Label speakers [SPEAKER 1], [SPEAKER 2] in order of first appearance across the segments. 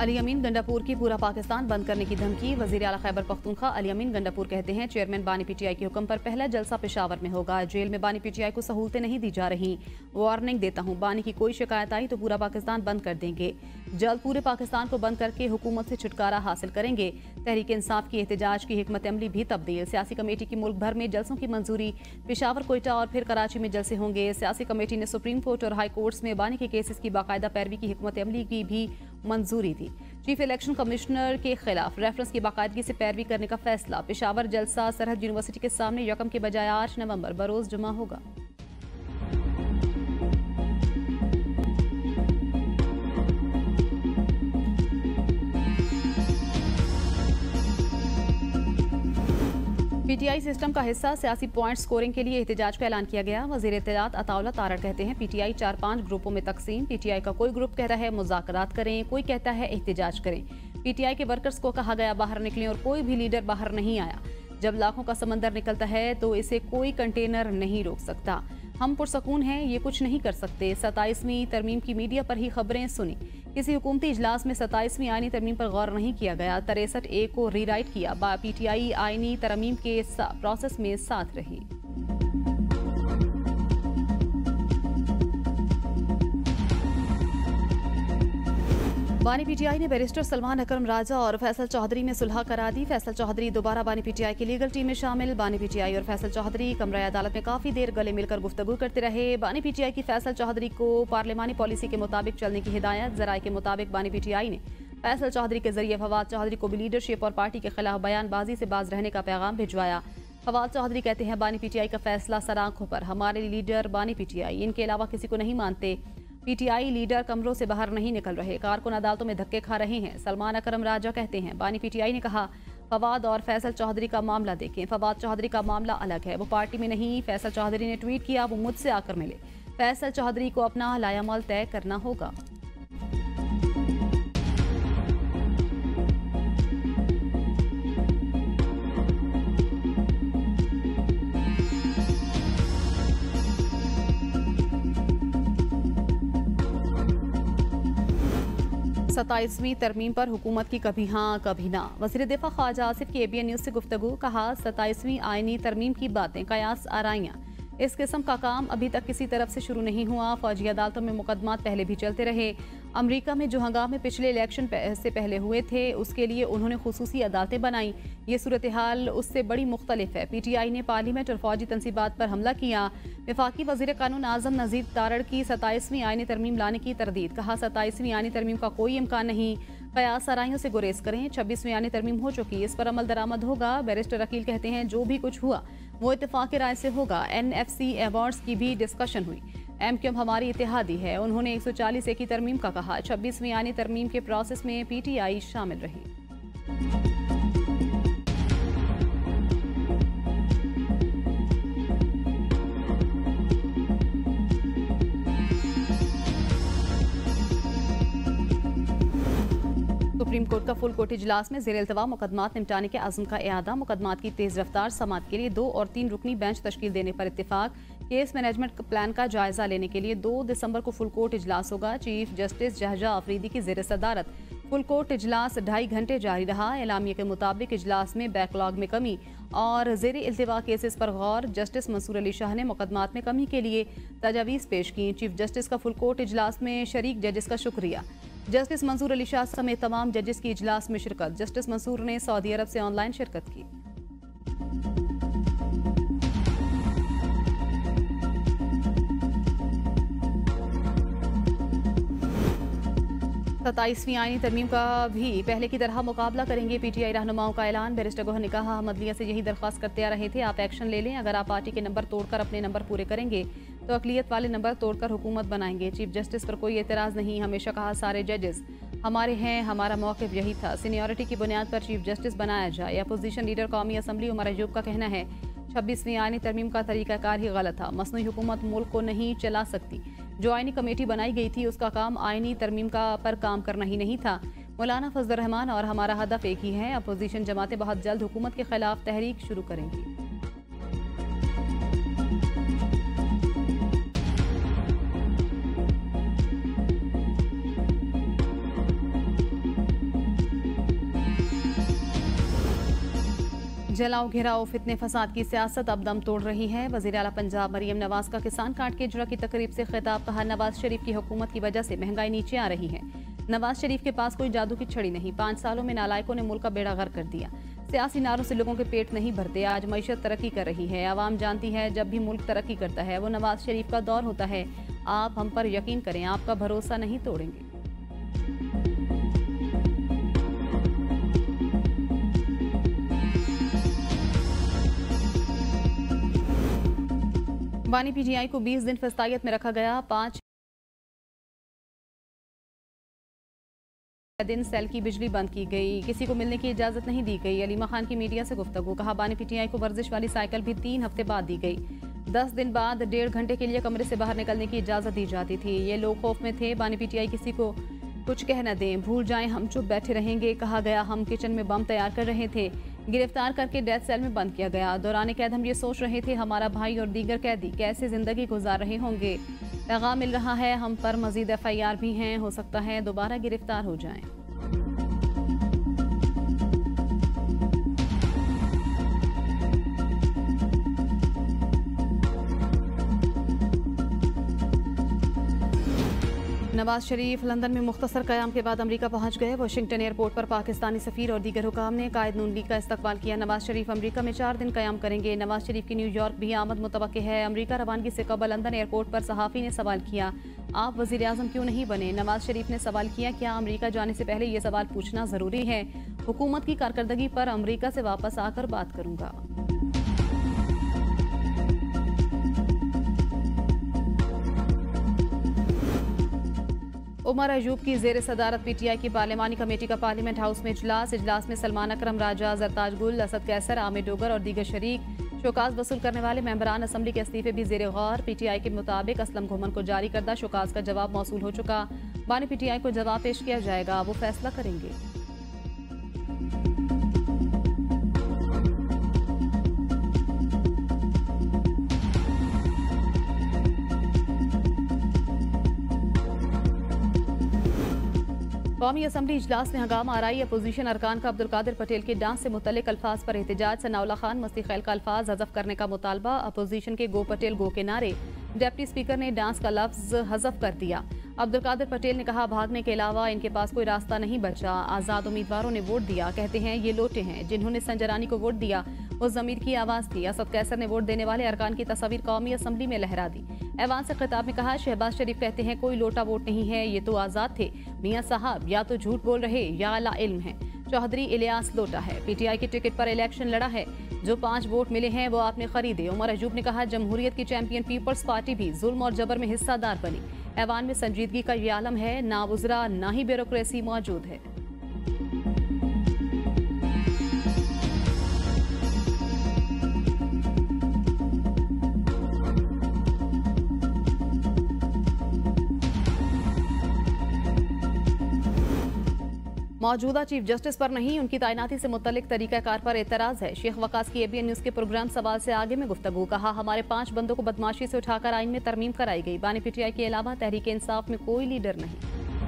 [SPEAKER 1] अली अमीन गंडापुर की पूरा पाकिस्तान बंद करने की धमकी। वजीर आला खैबर पख्तूनख्वा अली अमीन गंडापुर कहते हैं चेयरमैन बानी पीटीआई के हुक्म पर पहला जलसा पेशावर में होगा। जेल में बानी पीटीआई को सहूलतें नहीं दी जा रही। वार्निंग देता हूं, बानी की कोई शिकायत आई तो पूरा पाकिस्तान बंद कर देंगे। जल्द पूरे पाकिस्तान को बंद करके हुकूमत से छुटकारा हासिल करेंगे। तहरीक इंसाफ की एहतजाज की हिकमत अमली भी तब्दील। सियासी कमेटी की मुल्क भर में जलसों की मंजूरी। पेशावर, कोयटा और फिर कराची में जलसे होंगे। सियासी कमेटी ने सुप्रीम कोर्ट और हाई कोर्ट्स में बानी के केसेस की बाकायदा पैरवी की हिकमत अमली की भी मंजूरी दी। चीफ इलेक्शन कमिश्नर के खिलाफ रेफरेंस की बाकायदगी से पैरवी करने का फैसला। पेशावर जलसा सरहद यूनिवर्सिटी के सामने यकम के बजाय 8 नवंबर बरोज जुमा होगा। पीटीआई सिस्टम का हिस्सा सियासी पॉइंट स्कोरिंग के लिए एहतजाज का ऐलान किया गया। वजीर इत्तेलात अताउल्लाह तारड़ कहते हैं पीटीआई 4-5 ग्रुपों में तकसीम। पीटीआई का कोई ग्रुप कहता है मुज़ाकरात करें, कोई कहता है एहतजाज करें। पीटीआई के वर्कर्स को कहा गया बाहर निकलें और कोई भी लीडर बाहर नहीं आया। जब लाखों का समंदर निकलता है तो इसे कोई कंटेनर नहीं रोक सकता। हम पुरसकून हैं, ये कुछ नहीं कर सकते। 27वीं तरमीम की मीडिया पर ही खबरें सुनी। किसी हुकूमती इजलास में 27वीं आईनी तरमीम पर गौर नहीं किया गया। 63A को रीराइट किया। पीटीआई आईनी तरमीम के प्रोसेस में साथ रही। बानी पीटीआई ने बैरिस्टर सलमान अकरम राजा और फैसल चौधरी में सुलह करा दी। फैसल चौधरी दोबारा बानी पीटीआई की लीगल टीम में शामिल। बानी पीटीआई और फैसल चौधरी कमरा अदालत में काफी देर गले मिलकर गुफ्तगू करते रहे। बानी पीटीआई की फैसल चौधरी को पार्लिमानी पॉलिसी के मुताबिक चलने की हिदायत। जराये के मुताबिक बानी पीटीआई ने फैसल चौधरी के जरिए फवाद चौधरी को भी लीडरशिप और पार्टी के खिलाफ बयानबाजी से बाज रहने का पैगाम भिजवाया। फवाद चौधरी कहते हैं बानी पीटीआई का फैसला सर आंखों पर। हमारे लीडर बानी पीटीआई, इनके अलावा किसी को नहीं मानते। पीटीआई लीडर कमरों से बाहर नहीं निकल रहे, कारकुन अदालतों में धक्के खा रहे हैं। सलमान अकरम राजा कहते हैं बानी पीटीआई ने कहा फवाद और फैसल चौधरी का मामला देखें। फवाद चौधरी का मामला अलग है, वो पार्टी में नहीं। फैसल चौधरी ने ट्वीट किया वो मुझसे आकर मिले। फैसल चौधरी को अपना लायामल तय करना होगा। सत्ताईसवीं तरमीम पर हुकूमत की कभी हाँ कभी ना। वज़ीर दिफा ख्वाजा आसिफ की ABN न्यूज़ से गुफ्तगू। कहा 27वीं आईनी तरमीम की बातें कयास आराइयाँ। इस किस्म का काम अभी तक किसी तरफ से शुरू नहीं हुआ। फौजी अदालतों में मुकदमात पहले भी चलते रहे। अमेरिका में जो हंगामे पिछले इलेक्शन से पहले हुए थे उसके लिए उन्होंने खुसूसी अदालतें बनाई। ये सूरत हाल उससे बड़ी मुख्तलिफ है। पीटीआई ने पार्लियामेंट और फौजी तनसीबात पर हमला किया। वफाकी वज़ीर कानून आज़म नज़ीर तारड़ की 27वीं आईनी तरमीम लाने की तरदीद। कहा 27वीं आईनी तरमीम का कोई इम्कान नहीं। कयास आराइयों से गुरेज करें। 26वीं आईनी तरमीम हो चुकी, इस पर अमल दरामद होगा। बैरिस्टर अकील कहते हैं जो भी कुछ हुआ वो इत्तेफाक राय से होगा। NFC अवार्ड्स की भी डिस्कशन हुई। MQM हमारी इत्तेहादी है। उन्होंने 140A की तरमीम का कहा। 26वीं आईनी तरमीम के प्रोसेस में पीटीआई शामिल रही। 'सुप्रीम कोर्ट का फुल कोर्ट इजलास में ज़ेर इल्तवा मुकदमात निपटाने के अज़्म का इआदा। मुकदमात की तेज़ रफ्तार समाअत के लिए 2 और 3 रुकनी बेंच तश्कील देने पर इत्तेफाक। केस मैनेजमेंट प्लान का जायजा लेने के लिए 2 दिसंबर को फुल कोर्ट इजलास होगा। चीफ जस्टिस जहजा अफरीदी की ज़ेर सदारत फुल कोर्ट इजलास 2.5 घंटे जारी रहा। एलामिया के मुताबिक इजलास में बैकलॉग में कमी और ज़ेर इल्तवा केसेस पर गौर। जस्टिस मंसूर अली शाह ने मुकदमात में कमी के लिए तजावीज़ पेश की। चीफ जस्टिस का फुल कोर्ट इजलास में शरीक जजेस का शुक्रिया। जस्टिस मंसूर अली शाह समेत तमाम जजेस की इजलास में शिरकत। जस्टिस मंसूर ने सऊदी अरब से ऑनलाइन शिरकत की। 27वीं आईनी तरमीम का भी पहले की तरह मुकाबला करेंगे। पीटीआई रहनुमाओं का ऐलान। बैरिस्टर गोहर ने कहा हम अदलिया से यही दरख्वास्त करते आ रहे थे, आप एक्शन ले लें। अगर आप पार्टी के नंबर तोड़कर अपने नंबर पूरे करेंगे तो अकलियत वाले नंबर तोड़कर हुकूमत बनाएंगे। चीफ जस्टिस पर कोई एतराज़ नहीं। हमेशा कहा सारे जजेस हमारे हैं, हमारा मौक़िफ़ यही था। सीनियरिटी की बुनियाद पर चीफ जस्टिस बनाया जाए। अपोजिशन लीडर कौमी असम्बली उमर अयूब का कहना है 26वीं आईनी तरमीम का तरीक़ाकार ही गलत था। मसनूई हुकूमत मुल्क को नहीं चला सकती। जो आईनी कमेटी बनाई गई थी उसका काम आईनी तरमीम का पर काम करना ही नहीं था। मौलाना फजल रहमान और हमारा हदफ एक ही है। अपोजिशन जमातें बहुत जल्द हुकूमत के खिलाफ तहरीक शुरू करेंगी। जलाओ घेराओ फितने फसाद की सियासत अब दम तोड़ रही है। वज़ीर आला पंजाब मरियम नवाज का किसान कार्ड के इजरा की तकरीब से खिताब। कहा, नवाज शरीफ की हुकूमत की वजह से महंगाई नीचे आ रही है। नवाज शरीफ के पास कोई जादू की छड़ी नहीं। 5 सालों में नालायकों ने मुल्क का बेड़ा गर्क कर दिया। सियासी नारों से लोगों के पेट नहीं भरते। आज मईशत तरक्की कर रही है। आवाम जानती है जब भी मुल्क तरक्की करता है वो नवाज शरीफ का दौर होता है। आप हम पर यकीन करें, आपका भरोसा नहीं तोड़ेंगे। बानी पीटीआई को 20 दिन फस्तायत में रखा गया। 5 दिन सेल की बिजली बंद की गई। किसी को मिलने की इजाजत नहीं दी गई। अलीमा खान की मीडिया से गुफ्तगू। कहा, बानी पीटीआई को वर्जिश वाली साइकिल भी 3 हफ्ते बाद दी गई। 10 दिन बाद 1.5 घंटे के लिए कमरे से बाहर निकलने की इजाजत दी जाती थी। ये लोग खौफ में थे। बानी पीटीआई किसी को कुछ कह न दें, भूल जाएं, हम चुप बैठे रहेंगे। कहा गया, हम किचन में बम तैयार कर रहे थे। गिरफ्तार करके डेथ सेल में बंद किया गया। दौरान कैद हम ये सोच रहे थे हमारा भाई और दीगर कैदी कैसे जिंदगी गुजार रहे होंगे। पैगाम मिल रहा है, हम पर मजीद FIR भी हैं। हो सकता है दोबारा गिरफ्तार हो जाएं। नवाज शरीफ लंदन में मुख्तसर क़याम के बाद अमरीका पहुंच गए। वाशिंगटन एयरपोर्ट पर पाकिस्तानी सफ़ीर और दीगर हुकाम ने कायद नून लीग का इस्तकबाल किया। नवाज शरीफ अमरीका में 4 दिन क़याम करेंगे। नवाज शरीफ की न्यूयॉर्क भी आमद मुतवक्के है। अमरीका रवानगी से कबल लंदन एयरपोर्ट पर सहाफ़ी ने सवाल किया, आप वज़ीर आज़म क्यों नहीं बने? नवाज शरीफ ने सवाल किया, क्या अमरीका जाने से पहले ये सवाल पूछना ज़रूरी है? हुकूमत की कारकर्दगी पर अमरीका से वापस आकर बात करूँगा। उमर अयूब की ज़ेर सदारत PTI की पार्लिमानी कमेटी का पार्लियामेंट हाउस में इजलास में सलमान अकरम, राजा जरताज गुल, असद कैसर, आमिर डोगर और दीगर शरीक। शोकाज वसूल करने वाले मेंबरान असम्बली के इस्तीफे भी ज़ेर गौर। PTI के मुताबिक असलम घुमन को जारी करदा शोकाज का जवाब मौसूल हो चुका। बानी PTI को जवाब पेश किया जाएगा, वो फैसला करेंगे। कौमी असम्बली इजलास में हंगामा आराई। अपोजिशन अरकान का अब्दुल कादिर पटेल के डांस से मुतल्लिक अल्फाज पर एहतजाज। सनाउल्लाह खान मस्ती खैल का अल्फाज हज़फ करने का मुतालबा। अपोजिशन के गो पटेल गो के नारे। डिप्टी स्पीकर ने डांस का लफ्ज हज़फ कर दिया। अब्दुल कादिर पटेल ने कहा, भागने के अलावा इनके पास कोई रास्ता नहीं बचा। आज़ाद उम्मीदवारों ने वोट दिया, कहते हैं ये लोटे हैं। जिन्होंने संजरानी को वोट दिया वो ज़मीर की आवाज़ थी। असद कैसर ने वोट देने वाले अरकान की तस्वीर कौमी असम्बली में लहरा दी। ऐवान से खिताब में कहा, शहबाज शरीफ कहते हैं कोई लोटा वोट नहीं है, ये तो आज़ाद थे। मियाँ साहब या तो झूठ बोल रहे या ला इल्म है। चौधरी इलियास लोटा है। PTI के टिकट पर इलेक्शन लड़ा है। जो 5 वोट मिले हैं वो आपने खरीदे। उमर अयूब ने कहा, जमहूरियत की चैंपियन पीपल्स पार्टी भी जुल्म और जबर में हिस्सादार बनी। ऐवान में संजीदगी का ये आलम है, ना उजरा ना ही ब्यूरोक्रेसी मौजूद है। मौजूदा चीफ जस्टिस पर नहीं, उनकी तैनाती से मुतल्लिक तरीक़ाकार पर एतराज़ है। शेख वकास की ABN न्यूज़ के प्रोग्राम सवाल से आगे में गुफ्तगू। कहा, हमारे 5 बंदों को बदमाशी से उठाकर आइन में तरमीम कराई गई। बानी PTI के अलावा तहरीक इंसाफ में कोई लीडर नहीं।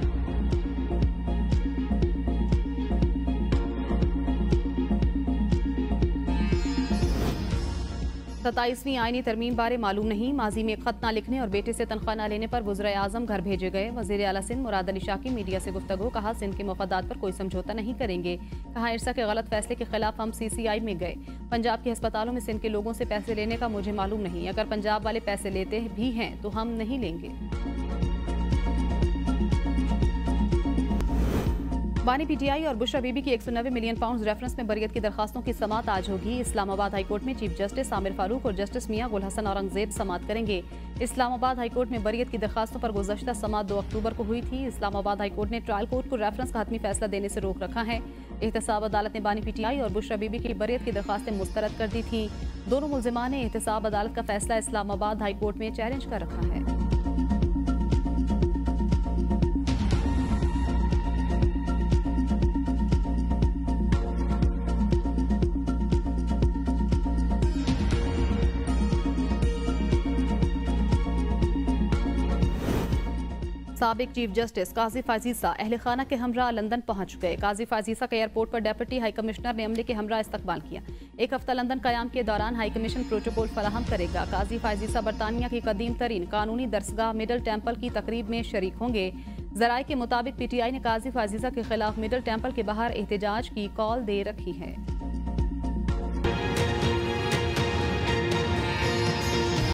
[SPEAKER 1] 27वीं आईनी तरमीम बारे मालूम नहीं। माजी में खत ना लिखने और बेटे से तनख्वाह न लेने पर वज़ीर आज़म घर भेजे गए। वज़ीर आला सिंध मुराद अली शाह की मीडिया से गुफ्तगू। कहा, सिंध के मफादात पर कोई समझौता नहीं करेंगे। कहा, इरसा के गलत फैसले के खिलाफ हम CCI में गए। पंजाब के अस्पतालों में सिंध के लोगों से पैसे लेने का मुझे मालूम नहीं। अगर पंजाब वाले पैसे लेते भी हैं तो हम नहीं लेंगे। बानी PTI और बुशरा बीबी की 190 मिलियन पाउंड रेफरेंस में बरियत की दरखास्तों की समात आज होगी। इस्लामाबाद हाईकोर्ट में चीफ जस्टिस आमिर फारूक और जस्टिस मियां गुल हसन औरंगजेब समात करेंगे। इस्लामाबाद हाईकोर्ट में बरियत की दरखास्तों पर गुज़श्ता समात 2 अक्टूबर को हुई थी। इस्लामाबाद हाईकोर्ट ने ट्रायल कोर्ट को रेफरेंस का हतमी फैसला देने से रोक रखा है। एहतसाब अदालत ने बानी PTI और बुशरा बीबी की बरियत की दरखास्तें मुस्तरद कर दी थी। दोनों मुल्जिमान ने एहतसाब अदालत का फैसला इस्लामाबाद हाईकोर्ट में चैलेंज कर रखा है। मुताबिक चीफ जस्टिस काजी फाजीसा अहल खाना के हमरा लंदन पहुंच गए। काजी फाजीसा के एयरपोर्ट पर डिप्टी हाई कमिश्नर ने अमले के हमरा इस्तकबाल किया। एक हफ्ता लंदन कयाम के दौरान हाई कमीशन प्रोटोकॉल फराहम करेगा। काजी फाजीसा बरतानिया की कदीम तरीन कानूनी दरसगाह मिडल टेम्पल की तकरीब में शरीक होंगे। जराये के मुताबिक PTI ने काजी फाजीसा के खिलाफ मिडल टेम्पल के बाहर एहतजाज की कॉल दे रखी है।